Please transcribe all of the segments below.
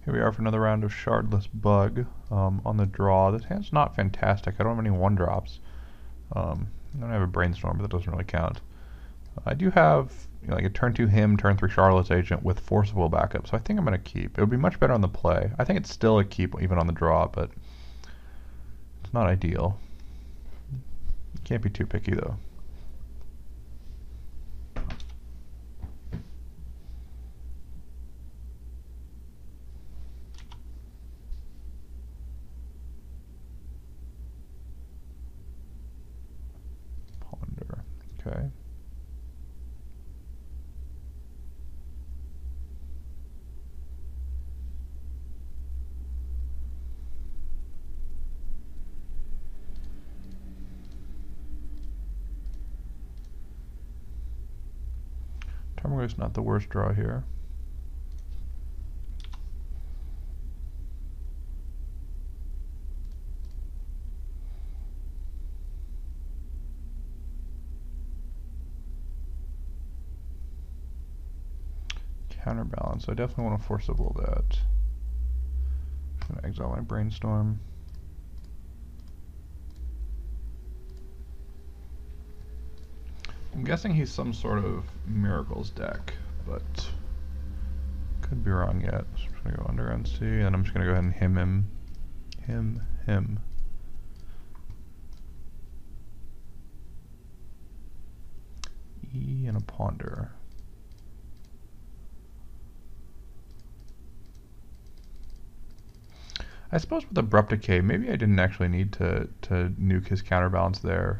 Here we are for another round of Shardless Bug on the draw. This hand's not fantastic. I don't have any 1-drops. I don't have a Brainstorm, but that doesn't really count. I do have like a turn 2 him, turn 3 Shardless Agent with Forcible backup, so I think I'm going to keep. It would be much better on the play. I think it's still a keep even on the draw, but it's not ideal. You can't be too picky though. Ponder. Okay. Tarmogoyf's not the worst draw here. Counterbalance. I definitely want to forcible that. I'm going to exile my Brainstorm. I'm guessing he's some sort of Miracles deck, but could be wrong yet. So I'm just going to go under NC, and I'm just going to go ahead and him. E and a Ponder. I suppose with Abrupt Decay, maybe I didn't actually need to nuke his counterbalance there.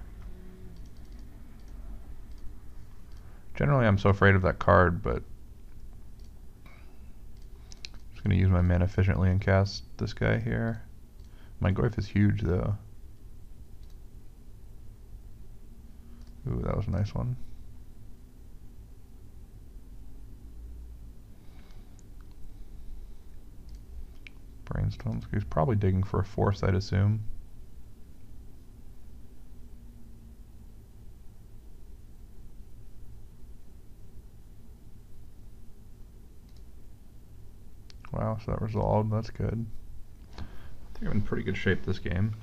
Generally, I'm so afraid of that card, but I'm just going to use my mana efficiently and cast this guy here. My Goyf is huge, though. Ooh, that was a nice one. Brainstorms. He's probably digging for a force, I'd assume. Wow, so that resolved. That's good. I think I'm in pretty good shape this game.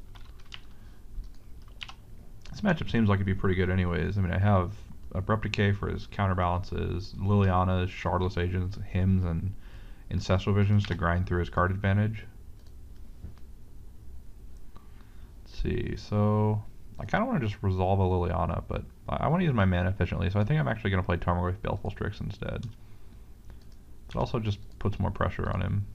This matchup seems like it'd be pretty good anyways. I mean, I have Abrupt Decay for his counterbalances, Liliana's, Shardless Agents, Hymns, and Ancestral Visions to grind through his card advantage. Let's see, so I kind of want to just resolve a Liliana, but I want to use my mana efficiently, so I think I'm actually going to play Tarmogoyf Baleful Strix instead. It also just puts more pressure on him.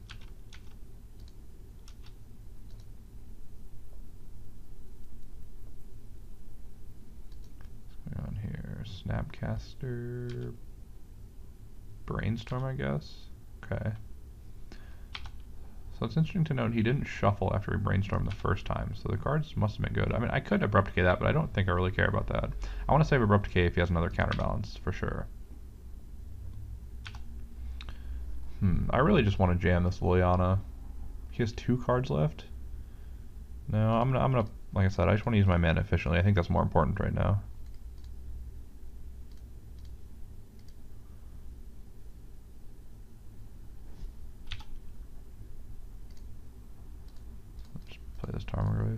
What's going on here? Snapcaster, Brainstorm, I guess. Okay. So it's interesting to note he didn't shuffle after he brainstormed the first time, so the cards must have been good. I mean, I could Abrupt Decay that, but I don't think I really care about that. I want to save Abrupt Decay if he has another counterbalance, for sure. I really just want to jam this Liliana. He has 2 cards left? No, I'm gonna, like I said, I just want to use my mana efficiently. I think that's more important right now. Let's play this Tarmogoyf.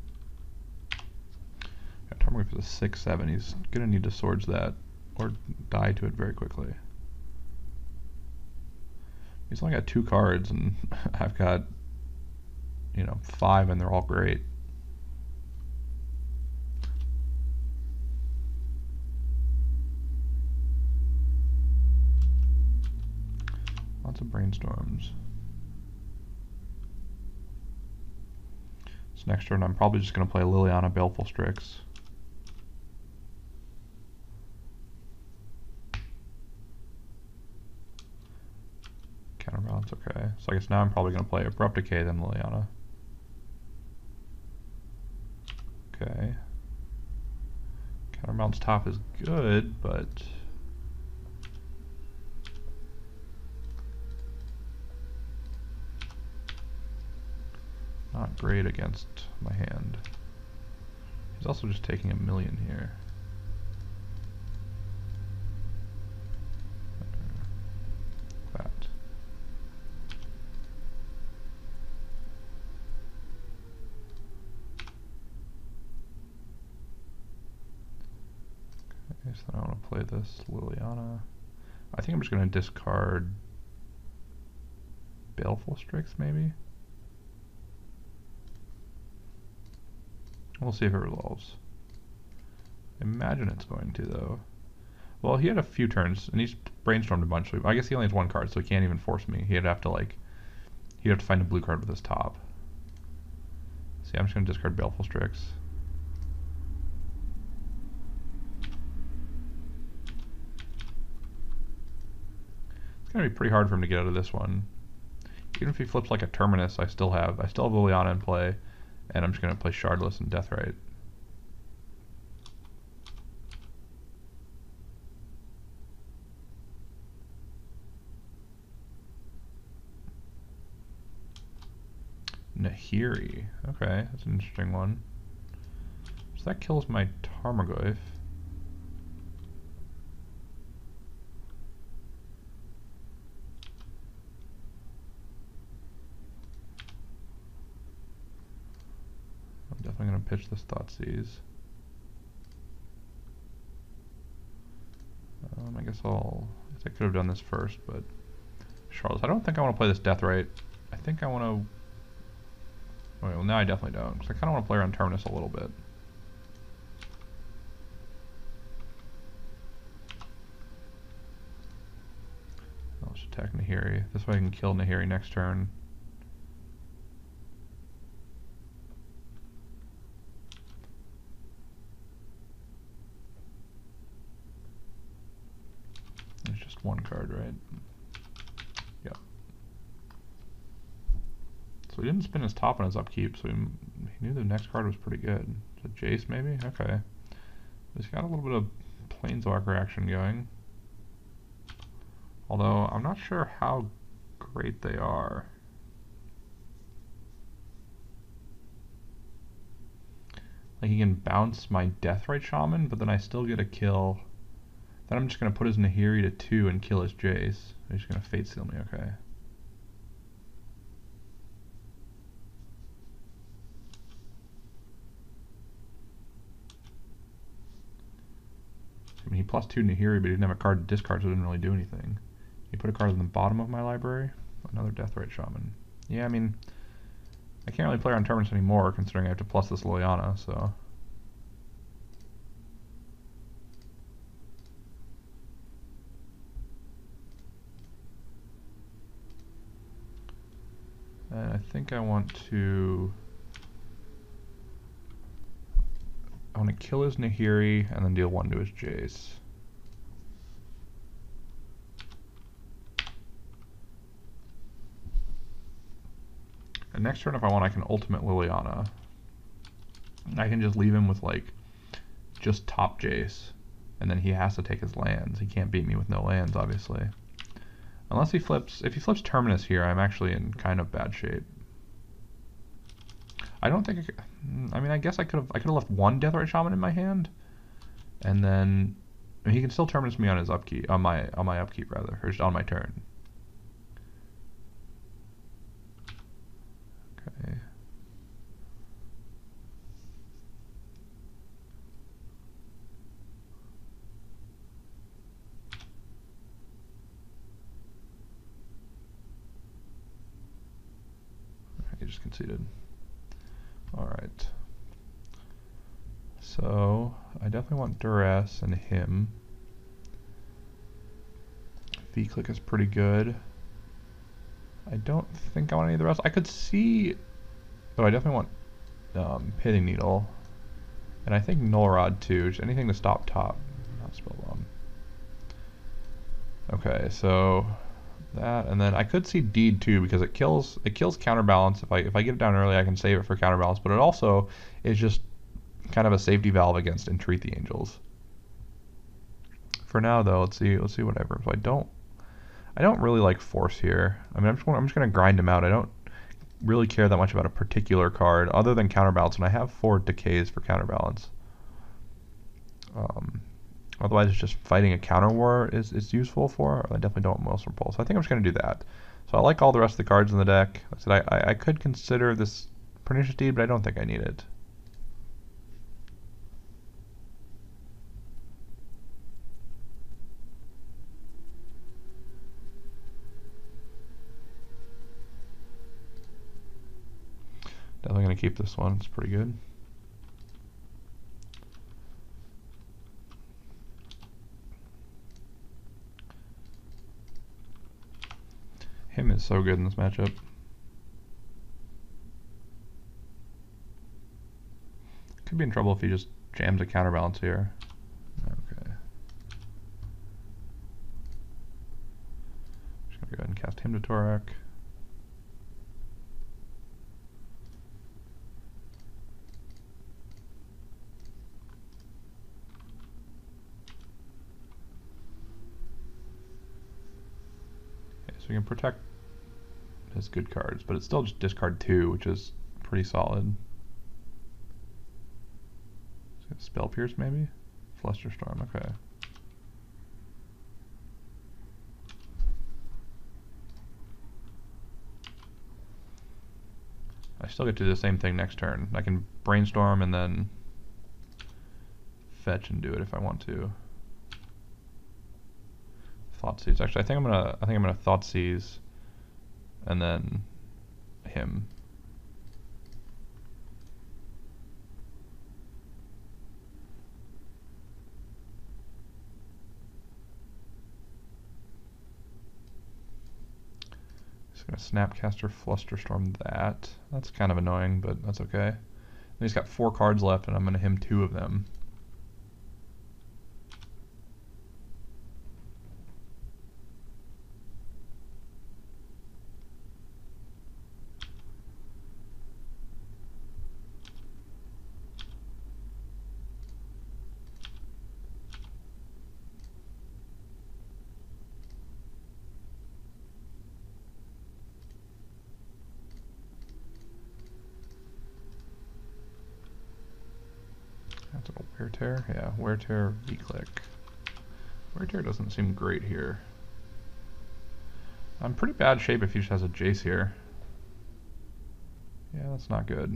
Yeah, Tarmogoyf is a 6/7. He's gonna need to Swords that, or die to it very quickly. He's only got 2 cards, and I've got, 5, and they're all great. Lots of Brainstorms. So next turn, I'm probably just going to play Liliana Baleful Strix. Counterbalance, okay. So I guess now I'm probably going to play Abrupt Decay, then Liliana. Okay. Counterbalance top is good, but not great against my hand. He's also just taking a million here. That. Okay, so then I want to play this Liliana. I think I'm just going to discard Baleful Strix, maybe? We'll see if it resolves. I imagine it's going to, though. Well, he had a few turns, and he's brainstormed a bunch. So I guess he only has one card, so he can't even force me. He'd have to, like... He'd have to find a blue card with his top. See, I'm just going to discard Baleful Strix. It's going to be pretty hard for him to get out of this one. Even if he flips like a Terminus, I still have Liliana in play, and I'm just going to play Shardless and Deathrite. Nahiri. Okay, that's an interesting one. So that kills my Tarmogoyf. I'm definitely going to pitch this Thoughtseize. I guess I could have done this first, but Shardless. I don't think I want to play this Deathrite. I think I want to... Okay, well, now I definitely don't, because I kind of want to play around Terminus a little bit. I'll just attack Nahiri. This way I can kill Nahiri next turn. It's just one card, right? Yep. So he didn't spin his top on his upkeep, so he knew the next card was pretty good. So Jace, maybe? Okay. He's got a little bit of Planeswalker action going. Although, I'm not sure how great they are. Like, he can bounce my Deathrite Shaman, but then I still get a kill. Then I'm just going to put his Nahiri to 2 and kill his Jace. He's just going to Fate Seal me, okay. I mean, he plus 2 Nahiri, but he didn't have a card to discard, so it didn't really do anything. He put a card in the bottom of my library. Another Deathrite Shaman. Yeah, I mean, I can't really play on Terminus anymore, considering I have to plus this Liliana, so... And I think I want to kill his Nahiri and then deal 1 to his Jace. And next turn, if I want, I can ultimate Liliana. I can just leave him with, like, just top Jace. And then he has to take his lands. He can't beat me with no lands, obviously. Unless he flips... If he flips Terminus here, I'm actually in kind of bad shape. I don't think I mean, I guess I could have left 1 Deathrite Shaman in my hand. And then... I mean, he can still Terminus me on his upkeep... On my upkeep, rather. Or just on my turn. Okay. He just conceded. Alright. So, I definitely want Duress and him. V-Click is pretty good. I don't think I want any of the rest. I could see... But I definitely want Hitting Needle. And I think Null Rod too. Just anything to stop top. Not Spellbomb. Okay, so... That, and then I could see Deed too, because it kills Counterbalance. If I get it down early, I can save it for Counterbalance, but it also is just kind of a safety valve against Entreat the Angels. For now though, let's see whatever. So I don't really like Force here. I mean, I'm just gonna grind him out. I don't really care that much about a particular card other than Counterbalance, and I have 4 Decays for Counterbalance. Otherwise, it's just fighting a counter war is useful for. I definitely don't want Maelstrom Pulse. I think I'm just going to do that. So I like all the rest of the cards in the deck. Like I said, I could consider this Pernicious Deed, but I don't think I need it. definitely going to keep this one. It's pretty good. Him is so good in this matchup. Could be in trouble if he just jams a counterbalance here. Okay. Just gonna go ahead and cast him to Torak. Okay, so we can protect his good cards, but it's still just discard 2, which is pretty solid. Spell Pierce, maybe? Flusterstorm, okay. I still get to do the same thing next turn. I can brainstorm and then fetch and do it if I want to. Thoughtseize. Actually, I think I'm gonna Thoughtseize and then him. Gonna Snapcaster Flusterstorm that. That's kind of annoying, but that's okay. And he's got 4 cards left, and I'm gonna him 2 of them. That's a Wear Tear? Yeah, Wear Tear, V-Click. Wear Tear doesn't seem great here. I'm pretty bad shape if he just has a Jace here. Yeah, that's not good.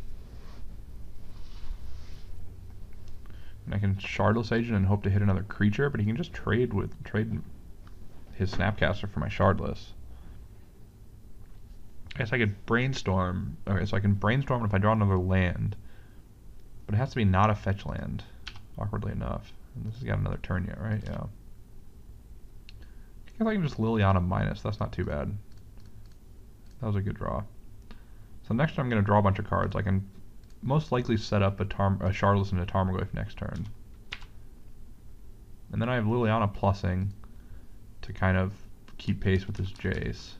And I can Shardless Agent and hope to hit another creature, but he can just trade his Snapcaster for my Shardless. I guess I could Brainstorm. Okay, so I can Brainstorm if I draw another land. But it has to be not a fetch land, awkwardly enough. And this has got another turn yet, right? Yeah. I guess I can just Liliana minus. That's not too bad. That was a good draw. So next turn I'm going to draw a bunch of cards. I can most likely set up a Shardless and a Tarmogoyf next turn. And then I have Liliana plussing to kind of keep pace with this Jace.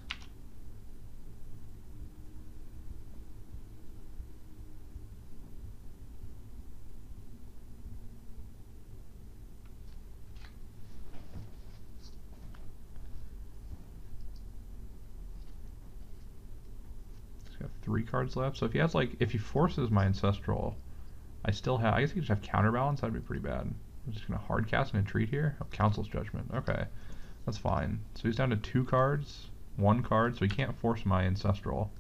Got 3 cards left. So if he has if he forces my Ancestral, I still have, I guess he could just have Counterbalance. That'd be pretty bad. I'm just gonna hard cast and entreat here. Oh, Council's Judgment. Okay, that's fine. So he's down to 2 cards, 1 card, so he can't force my Ancestral.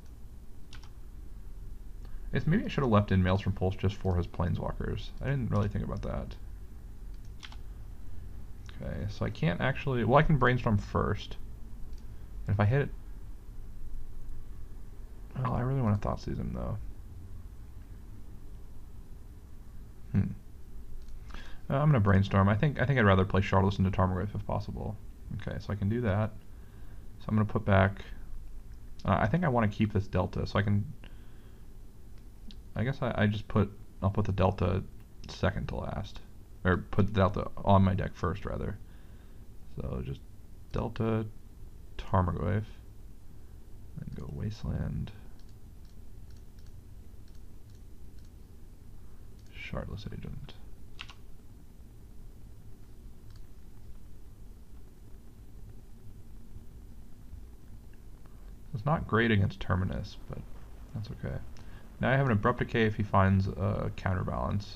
I guess maybe I should have left in Maelstrom Pulse just for his Planeswalkers. I didn't really think about that. Okay, so I can't actually, well, I can Brainstorm first. And if I hit it, well, I really want to Thoughtseize him though. I'm gonna Brainstorm. I think I'd rather play Shardless into Tarmogoyf if possible. Okay, so I can do that. So I'm gonna put back. I think I want to keep this Delta, so I can. I guess I'll put the Delta second to last, or put the Delta on my deck first rather. So just Delta Tarmogoyf, and go Wasteland. Shardless Agent. It's not great against Terminus, but that's okay. Now I have an Abrupt Decay if he finds a Counterbalance.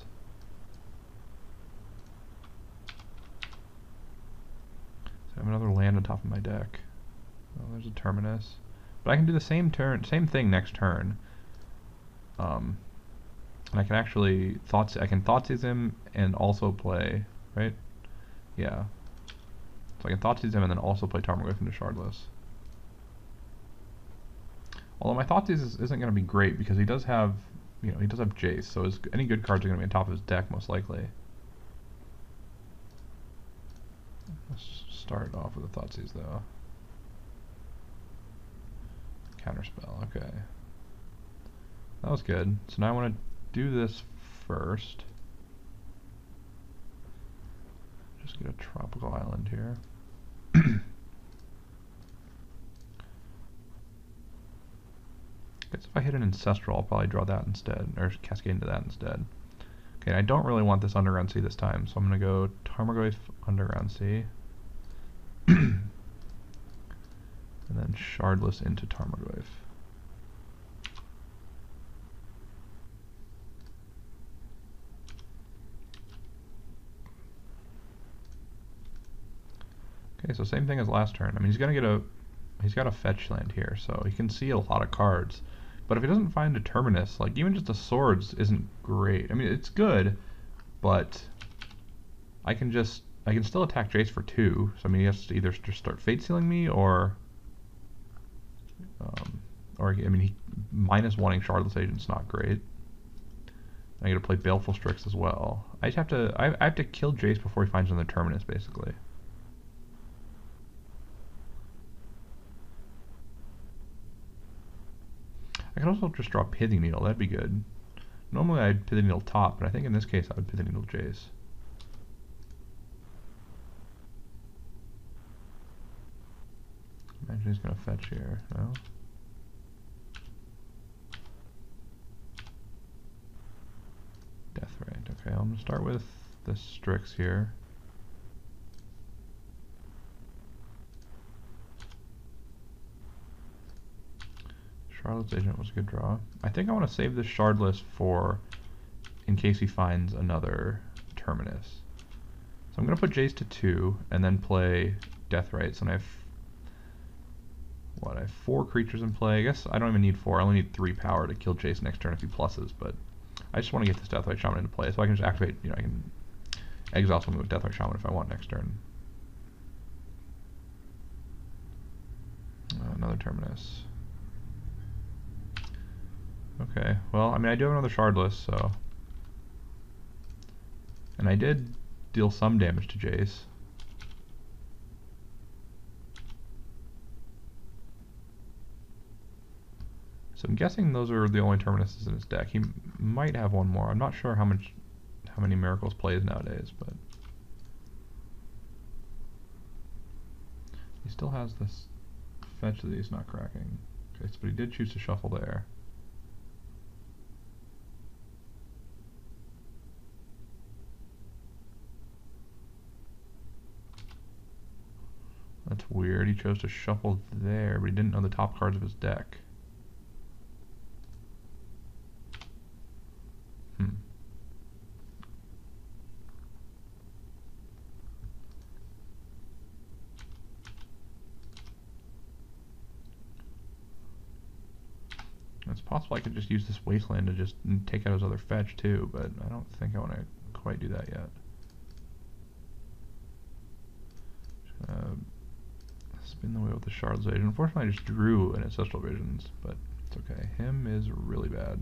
So I have another land on top of my deck. Oh, there's a Terminus. But I can do the same thing next turn. And I can actually Thoughtseize him and also play, right? Yeah. So I can Thoughtseize him and then also play Tarmogoyf into Shardless. Although my Thoughtseize isn't going to be great because he does have, he does have Jace, so any good cards are going to be on top of his deck most likely. Let's start off with a Thoughtseize though. Counterspell, okay. That was good. So now I want to do this first. Just get a tropical island here. Guess if I hit an Ancestral, I'll probably draw that instead, or cascade into that instead. Okay, I don't really want this Underground Sea this time, so I'm going to go Tarmogoyf Underground Sea. And then Shardless into Tarmogoyf. Okay, so same thing as last turn. I mean, he's got a fetch land here, so he can see a lot of cards. But if he doesn't find a Terminus, like even just a Swords isn't great. I mean, it's good, but I can still attack Jace for 2. So I mean, he has to either just start Fate Sealing me or I mean, he -1ing Shardless Agent's not great. I get to play Baleful Strix as well. I have to kill Jace before he finds another Terminus, basically. I could also just draw Pithing Needle, that'd be good. Normally I'd Pithing Needle top, but I think in this case I would Pithing Needle Jace. Imagine he's gonna fetch here, no? Deathrite, okay, I'm gonna start with this Strix here. Shardless Agent was a good draw. I think I want to save this Shardless for in case he finds another Terminus. So I'm going to put Jace to 2 and then play Deathrite. So I have, I have 4 creatures in play. I guess I don't even need 4. I only need 3 power to kill Jace next turn if he pluses, but I just want to get this Deathrite Shaman into play so I can just activate, I can exile something with Deathrite Shaman if I want next turn. Another Terminus. Okay, well, I mean, I do have another Shardless, so... And I did deal some damage to Jace. So I'm guessing those are the only Terminuses in his deck. He might have one more. I'm not sure how many Miracles plays nowadays, but... He still has this fetch that he's not cracking. Okay, but he did choose to shuffle there. That's weird. He chose to shuffle there, but he didn't know the top cards of his deck. It's possible I could just use this Wasteland to just take out his other fetch too, but I don't think I want to quite do that yet. Spin the wheel with the Shardless Agent. Unfortunately, I just drew an Ancestral Visions, but it's okay. Him is really bad.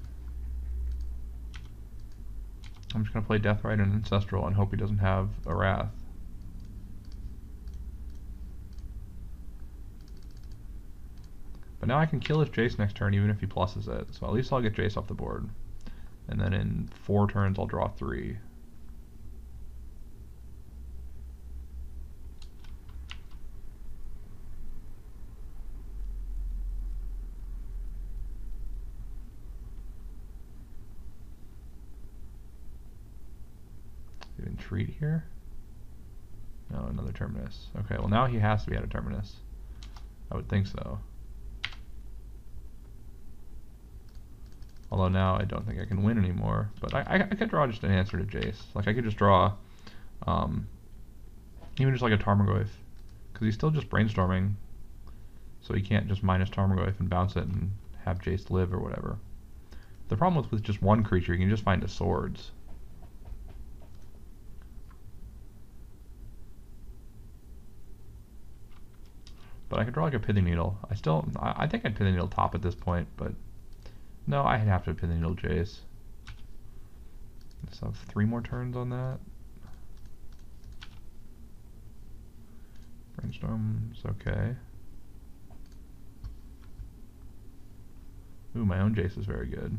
I'm just going to play Deathrite and Ancestral and hope he doesn't have a Wrath. But now I can kill his Jace next turn even if he pluses it, so at least I'll get Jace off the board. And then in 4 turns I'll draw 3. Entreat here? No, another Terminus. Okay, well now he has to be at a Terminus. I would think so. Although now I don't think I can win anymore. But I could draw just an answer to Jace. Like I could just draw even just like a Tarmogoyf. Because he's still just brainstorming. So he can't just minus Tarmogoyf and bounce it and have Jace live or whatever. The problem with just one creature, you can just find a Swords. But I could draw like a Pithing Needle. I think I'd Pithing Needle top at this point, but no, I'd have to Pithing Needle Jace. So I have 3 more turns on that. Brainstorm's okay. Ooh, my own Jace is very good.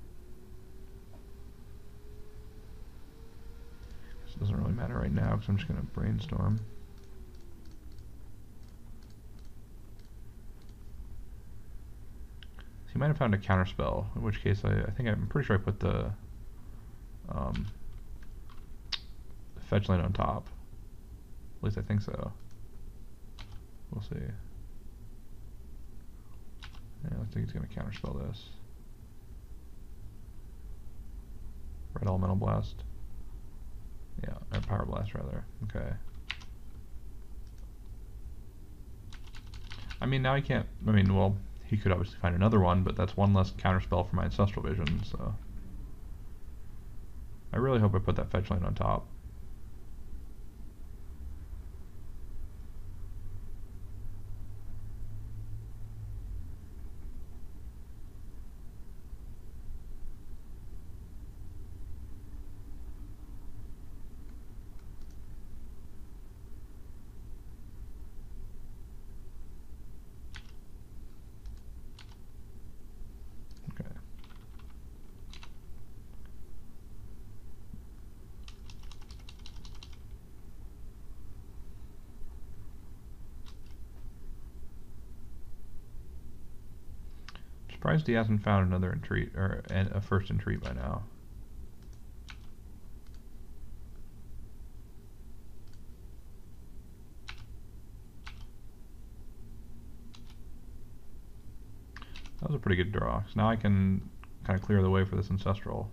This doesn't really matter right now because I'm just going to brainstorm. So he might have found a counterspell, in which case I'm pretty sure I put the fetch land on top. At least I think so. We'll see. Yeah, I think he's going to counterspell this. Red Elemental Blast. Yeah, or Power Blast rather. Okay. I mean, now he can't. I mean, well, he could obviously find another one, but that's one less counterspell for my Ancestral Vision, so. I really hope I put that fetch land on top. Surprised he hasn't found another entreat, or a first entreat by now. That was a pretty good draw. So now I can kind of clear the way for this Ancestral.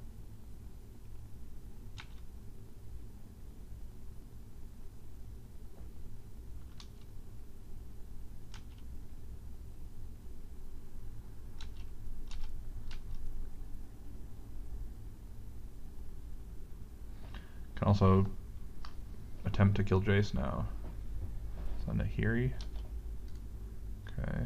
Can also attempt to kill Jace now. So Nahiri. Okay.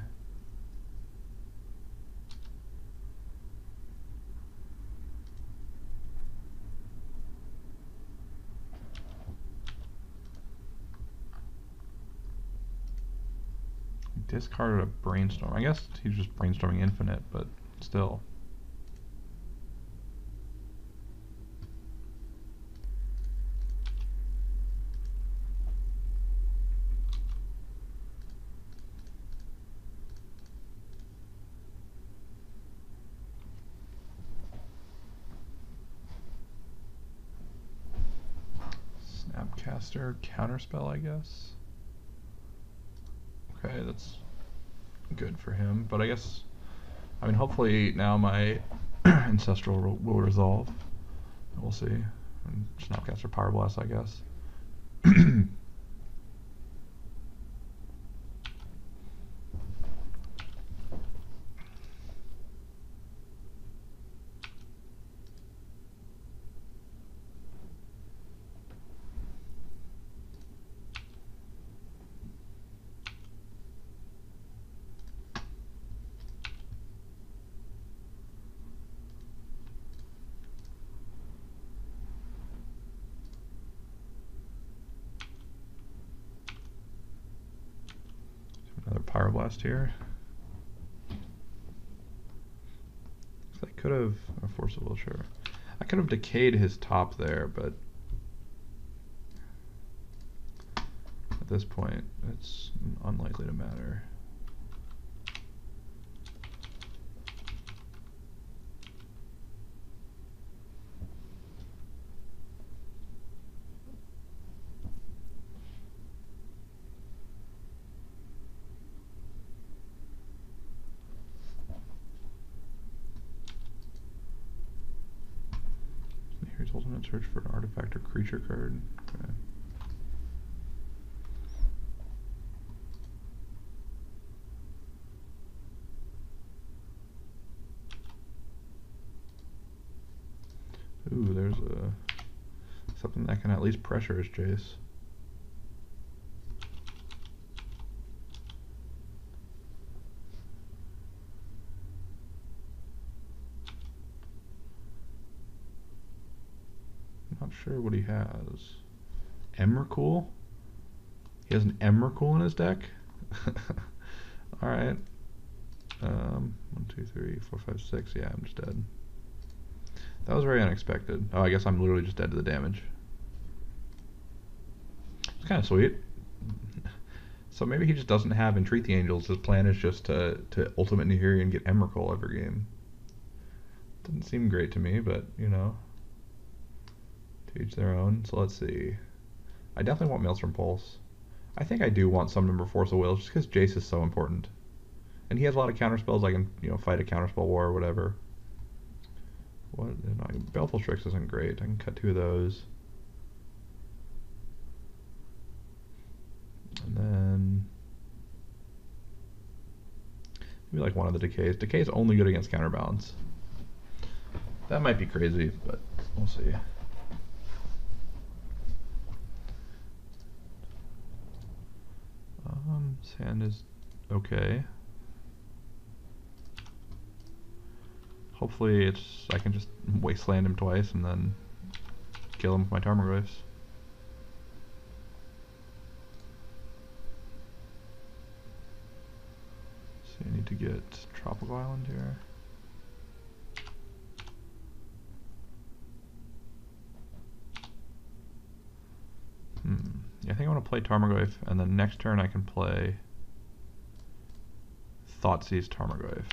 Discarded a Brainstorm. I guess he's just brainstorming infinite, but still. Snapcaster Counterspell, I guess. Okay, that's good for him, but I guess, I mean, hopefully now my Ancestral will resolve. We'll see. And Snapcaster Power Blast, I guess. Another Pyroblast here. So I could have, or Force of Will, sure. I could have decayed his top there, but at this point, it's unlikely to matter. Here's Ultimate Search for an artifact or creature card. Okay. Ooh, there's something that can at least pressure his Jace. sure what he has. Emrakul? He has an Emrakul in his deck? Alright. 1, 2, 3, 4, 5, 6. Yeah, I'm just dead. That was very unexpected. Oh, I guess I'm literally just dead to the damage. It's kind of sweet. So maybe he just doesn't have Entreat the Angels. His plan is just to Ultimate Nahiri and get Emrakul every game. Doesn't seem great to me, but, you know, to each their own. So let's see. I definitely want Maelstrom Pulse. I think I do want some number Force of Will, just because Jace is so important. And he has a lot of counterspells. I can, you know, fight a counterspell war or whatever. What? Baleful Strix isn't great. I can cut 2 of those. And then maybe like one of the Decays. Decay is only good against counterbalance. That might be crazy, but we'll see. Sand is okay. Hopefully I can just wasteland him twice and then kill him with my Tarmogoyfs. So I need to get Tropical Island here. Yeah, I think I want to play Tarmogoyf, and then next turn I can play Thoughtseize Tarmogoyf.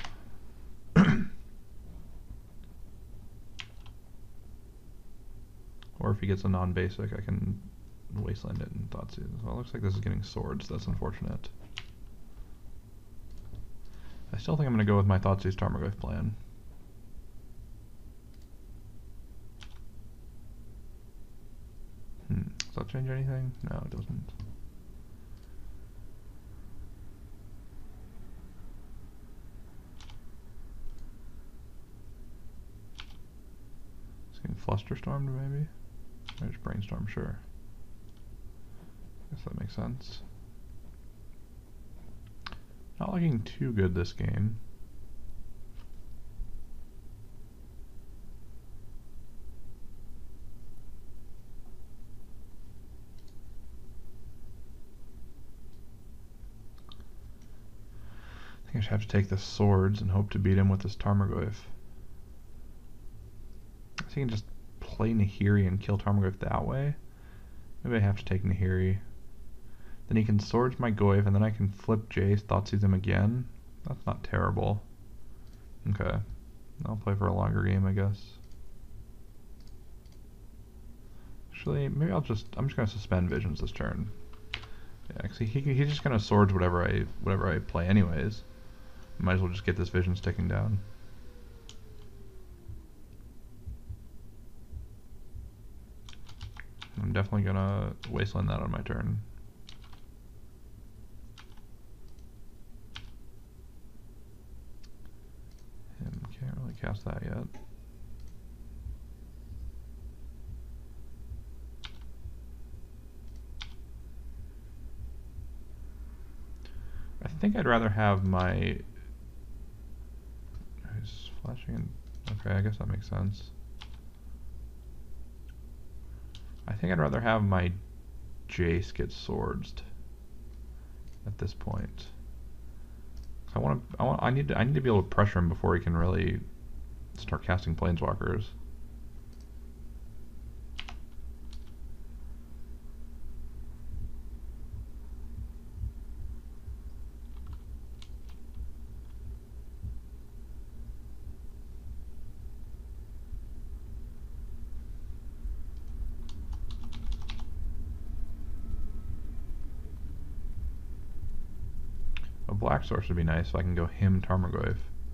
Or if he gets a non-basic, I can wasteland it and Thoughtseize. Well, it looks like this is getting swords. That's unfortunate. I still think I'm going to go with my Thoughtseize Tarmogoyf plan. Does that change anything? No, it doesn't. It's getting Flusterstormed, maybe? Or just Brainstorm, sure. Guess that makes sense. Not looking too good this game. I think I should have to take the swords and hope to beat him with this Tarmogoyf. I think I can just play Nahiri and kill Tarmogoyf that way. Maybe I have to take Nahiri. Then he can swords my Goyf, and then I can flip Jace, Thoughtseize him again. That's not terrible. Okay. I'll play for a longer game, I guess. Actually, maybe I'm just gonna suspend Visions this turn. Yeah, cause he's just gonna swords whatever I play anyways. Might as well just get this Vision sticking down. I'm definitely gonna wasteland that on my turn. Can't really cast that yet. I think I'd rather have my... He's flashing in... Okay, I guess that makes sense. I think I'd rather have my Jace get swords at this point. I need to be able to pressure him before he can really start casting Planeswalkers. A black source would be nice, so I can go him Tarmogoyf.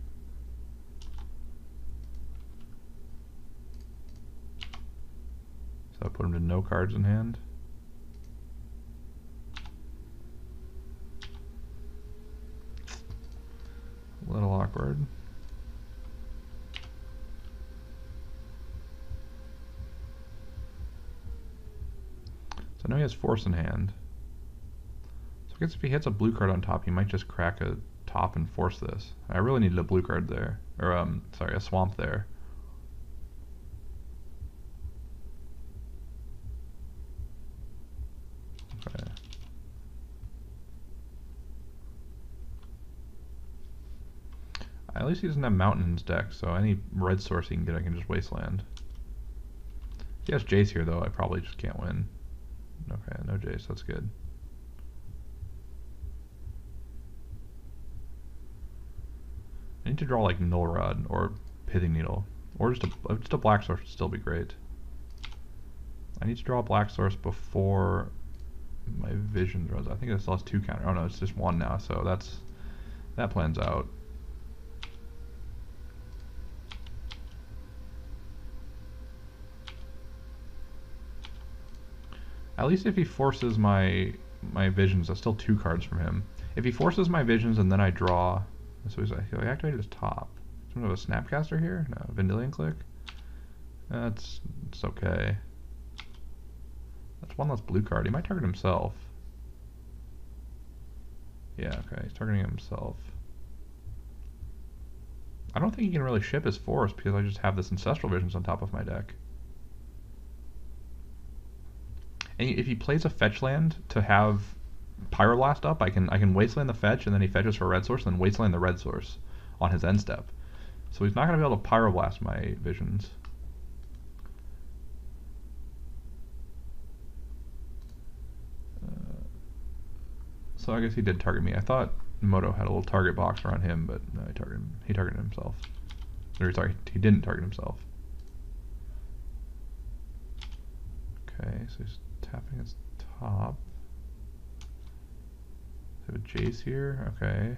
So I put him to no cards in hand. A little awkward. So I know he has Force in hand. I guess if he hits a blue card on top, he might just crack a top and force this. I really needed a blue card there. Or, sorry, a swamp there. At least he doesn't have Mountain in his deck, so any red source he can get I can just Wasteland. If he has Jace here though, I probably just can't win. Okay, no Jace, that's good. I need to draw like Null Rod or Pithing Needle. Or just a black source would still be great. I need to draw a black source before my vision runs. I think it still has 2 counter. Oh no, it's just 1 now, so that plan's out. At least if he forces my visions, that's still 2 cards from him. If he forces my visions and then I draw, so he activated his top. Some of a Snapcaster here? No, Vendilion Click. It's okay. That's 1 less blue card. He might target himself. Yeah, okay, he's targeting himself. I don't think he can really ship his force because I just have this Ancestral Visions on top of my deck. And if he plays a fetch land to have Pyroblast up, I can Wasteland the fetch, and then he fetches for a red source, and then Wasteland the red source on his end step. So he's not going to be able to Pyroblast my visions. So I guess he did target me. I thought Moto had a little target box around him, but no, he targeted himself. Or sorry, he didn't target himself. Okay, so he's tapping his top. So we have a Jace here, okay.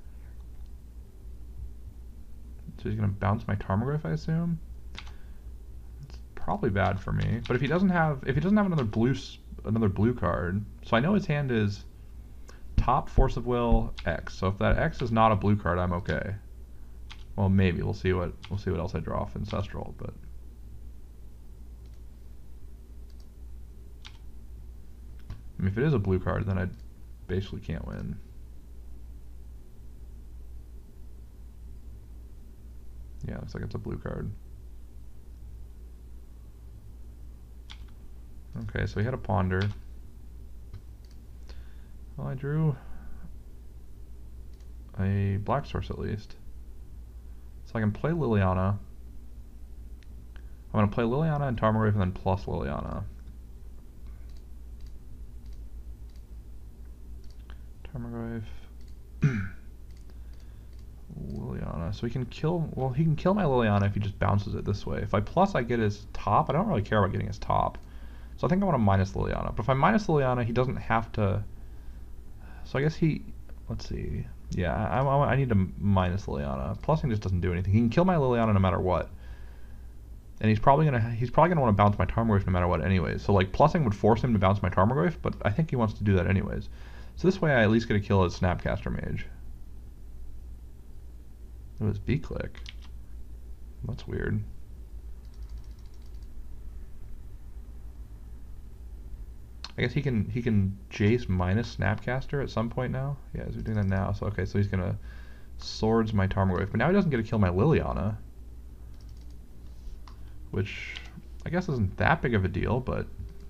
So he's gonna bounce my Tarmogoyf, I assume. It's probably bad for me. But if he doesn't have another blue card, so I know his hand is top, Force of Will, X. So if that X is not a blue card, I'm okay. Well, maybe we'll see what else I draw off Ancestral, but. I mean, if it is a blue card, then I basically can't win. Yeah, looks like it's a blue card. Okay, so he had a Ponder. Well, I drew a black source at least. So I can play Liliana. I'm going to play Liliana and Tarmogoyf and then plus Liliana. Tarmogoyf. Liliana. So he can kill my Liliana if he just bounces it this way. If I plus I get his top, I don't really care about getting his top. So I think I want to minus Liliana. But if I minus Liliana, he doesn't have to. So I guess let's see. Yeah, I need to minus Liliana. Plussing just doesn't do anything. He can kill my Liliana no matter what. And he's probably gonna want to bounce my Tarmogoyf no matter what anyways. So like plussing would force him to bounce my Tarmogoyf, but I think he wants to do that anyways. So this way I at least get a kill as Snapcaster Mage. It was B-click. That's weird. I guess he can Jace minus Snapcaster at some point now. Yeah, he's doing that now. So okay, so he's gonna Swords my Tarmogoyf, but now he doesn't get to kill my Liliana, which I guess isn't that big of a deal, but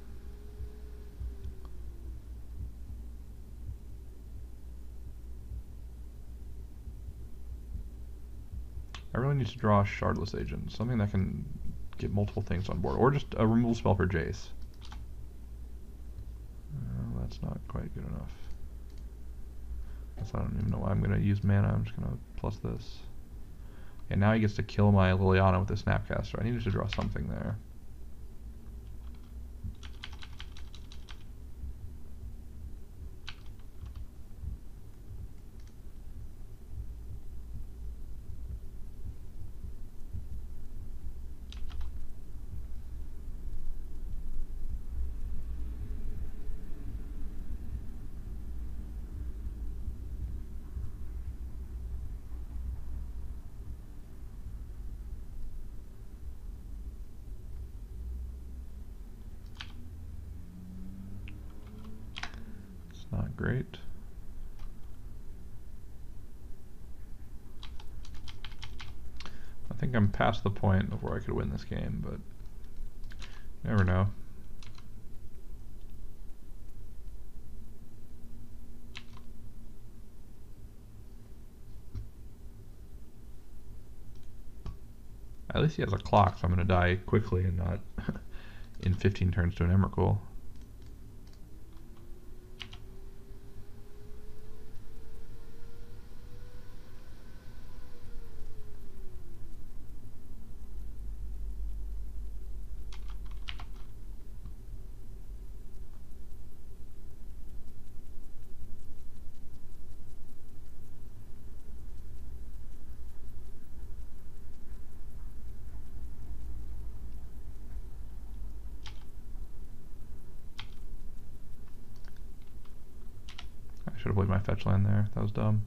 I really need to draw a Shardless Agent, something that can get multiple things on board, or just a removal spell for Jace. That's not quite good enough. I don't even know why I'm going to use mana. I'm just going to plus this. And now he gets to kill my Liliana with the Snapcaster. I needed to draw something there. Not great. I think I'm past the point of where I could win this game, but you never know. At least he has a clock, so I'm going to die quickly and not in 15 turns to an Emrakul. I should have played my fetch land there. That was dumb.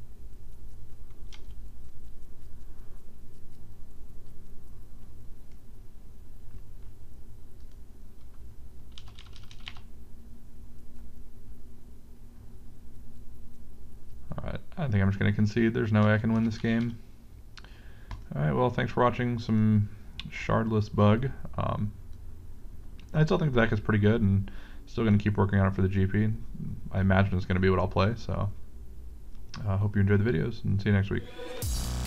Alright, I think I'm just going to concede. There's no way I can win this game. Alright, well, thanks for watching some Shardless bug. I still think the deck is pretty good, and still going to keep working on it for the GP. I imagine it's going to be what I'll play, so I hope you enjoyed the videos, and see you next week.